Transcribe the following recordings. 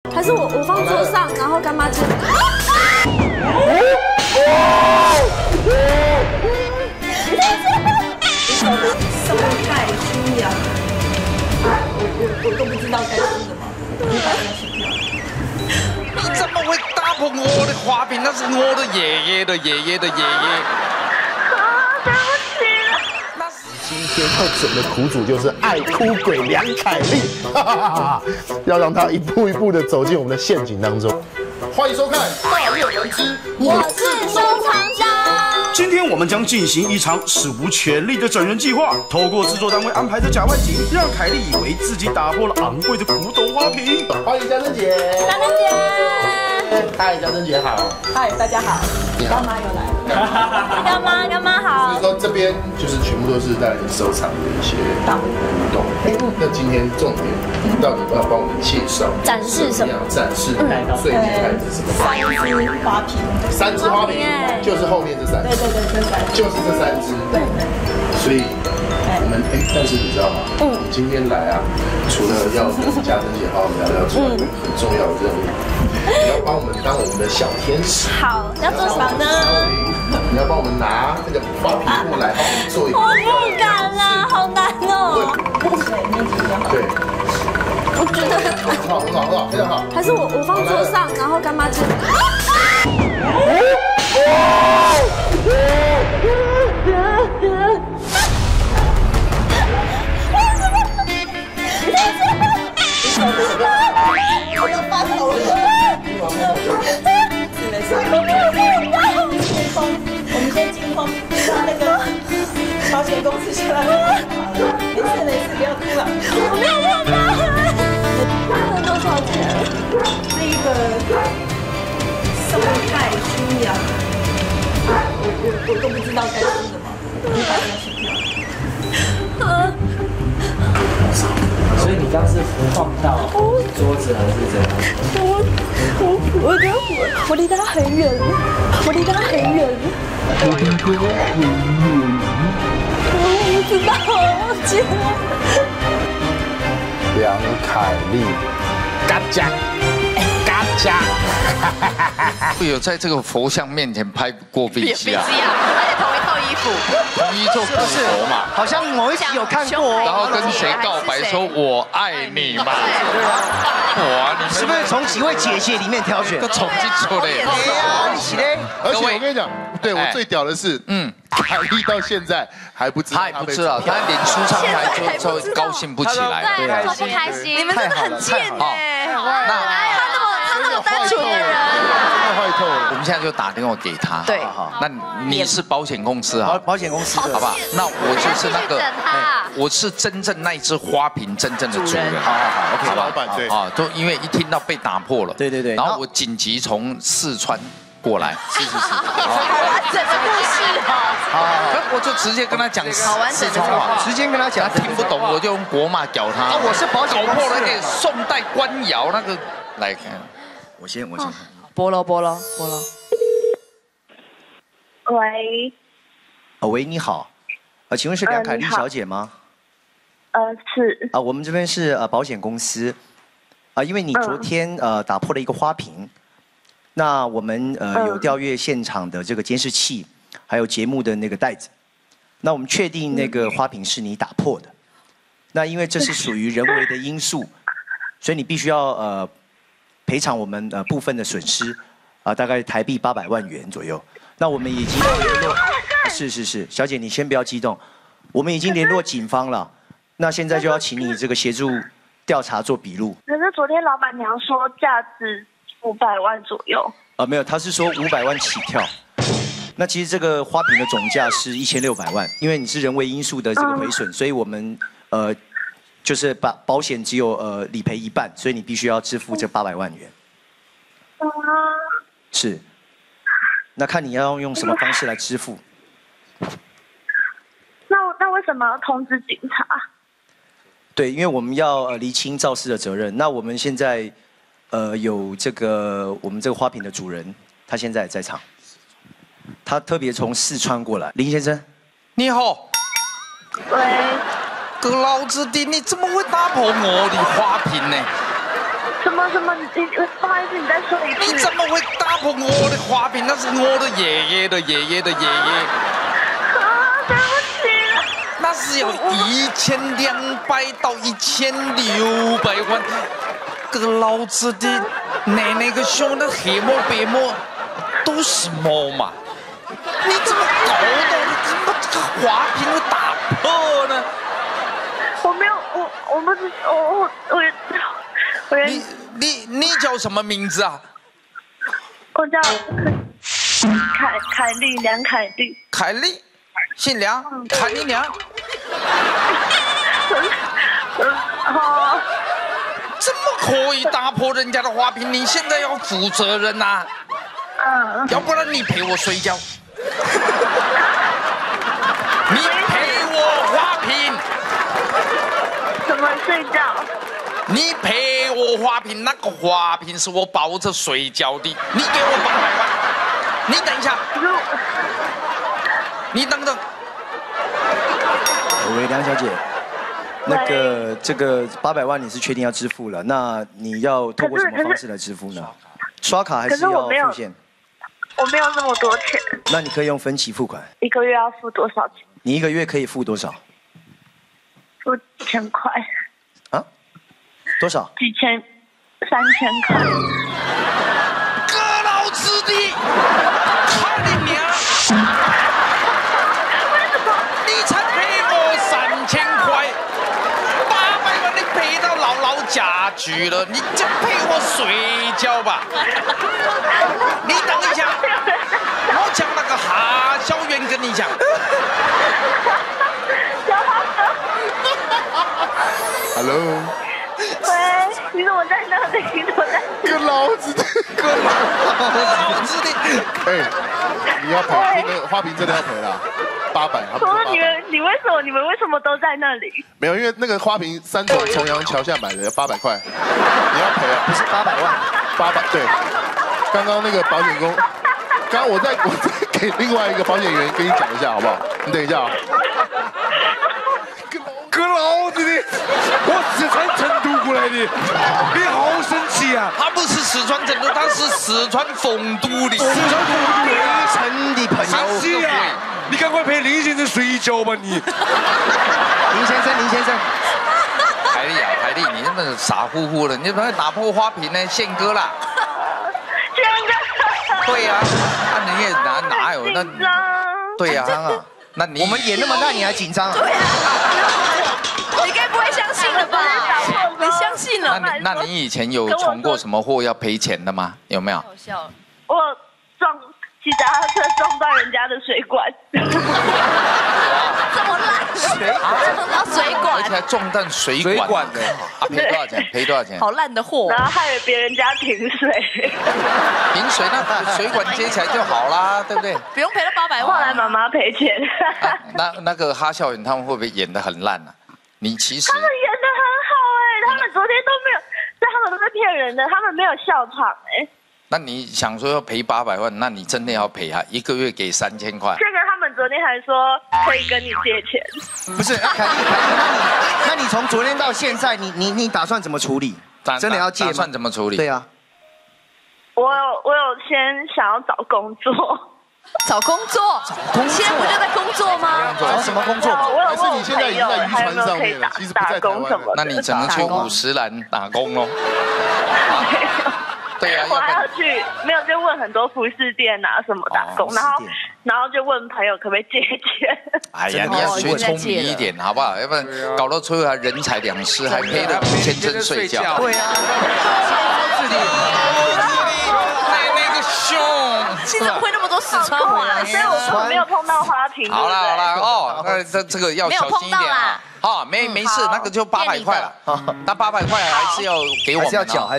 还是我放桌上，然后干妈接。 什么盖书呀？我都不知道该说什么。 你怎么会打破我的花瓶？那是我的爷爷的爷爷的爷爷。 对不起了。 今天要整的苦主就是爱哭鬼梁凯丽，要让他一步一步的走进我们的陷阱当中。欢迎收看《大业人之我是收藏家》。 今天我们将进行一场史无前例的整人计划，透过制作单位安排的假外景，让凯莉以为自己打破了昂贵的古董花瓶。 欢迎嘉珍姐， 嘉珍姐， 嗨，嘉珍姐好， 嗨，大家好，干妈又来了。 干妈好。 所以说这边就是全部都是带来收藏的一些古董。那今天重点到底要帮我们介绍展示什么？ 展示最厉害的是什么？3只花瓶，就是后面这3只。 对， 就是这3只。对。所以我们但是你知道吗？今天来啊，除了要跟嘉珍姐好好聊聊之外，有很重要的任务，你要帮我们当我们的小天使。 好，要做什么呢？ 你要帮我们拿这个花瓶过来，帮我们做一个。 我不敢啦，好难哦。 对。 我觉得很好，非常好。 还是我放桌上，然后干妈接。 我要发抖了。我们先进空，让那个保险公司先来帮我好了。没事，不要哭了。 我没有办法。这多少钱？ 是一个什么盖书呀？我都不知道该说什么。 所以你刚是放到桌子还是怎样？ 我觉得我离他很远，我离他很远。我不知道，我忘记了。 梁凯丽，嘎加，嘎加。 有在这个佛像面前拍过壁机啊？ 而且同一套衣服， 同一做古佛嘛。 好像某一集有看过。 然后跟谁告白说我爱你嘛？哇，你是不是从几位姐姐里面挑选？ 都重新出嘞。 而且我跟你讲，对我最屌的是，凯丽到现在还不知道， 他也不知道，他连出唱片就高兴不起来， 对，说不开心。 你们真的很贱哎！他那么单纯的人， 太坏透了。 我们现在就打电话给他。 对， 那你是保险公司啊？ 保险公司， 好吧？那我就是那个，我是真正那一只花瓶真正的主人。 好，OK， 老板对啊，都因为一听到被打破了， 对， 然后我紧急从四川过来，是， 完整的故事哈。 我就直接跟他讲四川话， 直接跟他讲， 他听不懂，我就用国骂屌他。 我是保险搞破那个宋代官窑那个，来看， 我先。 菠萝。 喂。 喂，你好。请问是梁凯丽小姐吗？ 是。 我们这边是保险公司。因为你昨天打破了一个花瓶，那我们有调阅现场的这个监视器，还有节目的那个袋子，那我们确定那个花瓶是你打破的。那因为这是属于人为的因素，所以你必须要赔偿我们部分的损失，大概台币800万元左右。那我们已经联络，是，小姐你先不要激动，我们已经联络警方了。那现在就要请你这个协助调查做笔录。 可是昨天老板娘说价值500万左右。 没有，他是说500万起跳。那其实这个花瓶的总价是1600万，因为你是人为因素的这个毁损，所以我们就是把保险只有理赔一半，所以你必须要支付这800万元。是。那看你要用什么方式来支付。 那为什么要通知警察？ 对，因为我们要厘清肇事的责任。那我们现在有这个我们这个花瓶的主人，他现在也在场。他特别从四川过来，林先生， 你好。 喂。 哥老子的，你怎么会打破我的花瓶呢？ 什么么？不好意思，你再说一次。 你怎么会打破我的花瓶？那是我的爷爷的爷爷的爷爷。 啊，对不起。 那是要1200到1600万。这个老子的奶奶个熊的黑膜白膜都是毛嘛？你怎么搞到怎么这个花瓶会打破呢？ 我没有，我不知，我。 你叫什么名字啊？ 我叫凯丽，梁凯丽。 凯丽，姓梁，凯丽娘。 好。 怎么可以打破人家的花瓶？你现在要负责任呐！要不然你陪我睡觉。你陪我花瓶。 怎么睡觉？ 你陪我花瓶，那个花瓶是我抱着睡觉的。你给我800万。你等一下。你等等。 喂，梁小姐。这个800万你是确定要支付了？那你要透过什么方式来支付呢？刷卡还是要付现？ 我没有那么多钱。 那你可以用分期付款。 1个月要付多少钱？ 你1个月可以付多少？ 付1000块。 啊？多少？ 几千，3000块。 割老子的！看你娘！ 为什么？ 你才赔我3000块，800万你赔到姥家去了，你就陪我睡觉吧。你等一下，我讲那个哈小媛跟你讲。 Hello。 喂，你怎么在那里？你怎么在？ 割老子的， 割老子的！ 哎，你要赔，那个花瓶真的要赔了，800。 说你们为什么都在那里？ 没有，因为那个花瓶3从重阳桥下买的，800块，你要赔啊， 不是800万 ，800对。刚刚那个保险公，刚刚我再给另外一个保险员跟你讲一下，好不好？你等一下啊。 割老子的！我四川成都过来的，你好生气啊！ 他不是四川成都，他是四川丰都的。 四川丰都北城的朋友。 是呀， 你赶快陪林先生睡觉吧你。 林先生。 凯丽啊，凯丽，你那么傻乎乎的，你怎么打破花瓶呢？宪哥啦。 宪哥。 对呀，那你也哪有那？对呀，那你我们演那么烂，你还紧张啊？ 对啊。你该不会相信了吧？你相信了？ 那你以前有闯过什么祸要赔钱的吗？有没有？ 好笑。 我骑脚踏车撞到人家的水管。 这么烂，撞到水管， 而且还撞断水管的啊！赔多少钱？赔多少钱？ 好烂的货。 然后害了别人家停水。 停水那水管接起来就好啦，对不对？ 不用赔到800万。 后来妈妈赔钱。 那个哈孝远他们会不会演得很烂啊？你其实他们演得很好哎，他们昨天都没有，但他们都是骗人的，他们没有笑场哎。 那你想说要赔800万，那你真的要赔啊？1个月给3000块。 这个他们昨天还说可以跟你借钱。 不是，凯丽，那你从昨天到现在，你打算怎么处理？真的要借吗？ 打算怎么处理？ 对啊。 我有先想要找工作。 找工作？现在不就在工作吗？ 找什么工作？ 还是你现在已经在渔船上面了，其实不在台湾。 那你只能去50兰打工喽。对呀， 我还要去，没有就问很多服饰店啊什么打工，然后就问朋友可不可以借钱。 哎呀，你要学聪明一点好不好？要不然搞到最后还人财两失，还赔了5000针睡觉。 对啊。 那个凶， 你怎么会那么多四川话？ 所以我没有碰到花瓶。 好啦哦，那这个要小心一点啊。好，没事，那个就800块了。那800块还是要给我们， 还是要缴。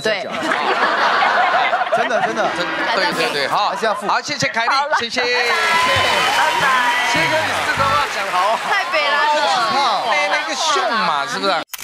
真的， 对，好， 还是要付。 好，谢谢凯丽，谢谢。 拜拜。 谢哥，你四川话讲得好。 太北来了。 那个凶嘛，是不是？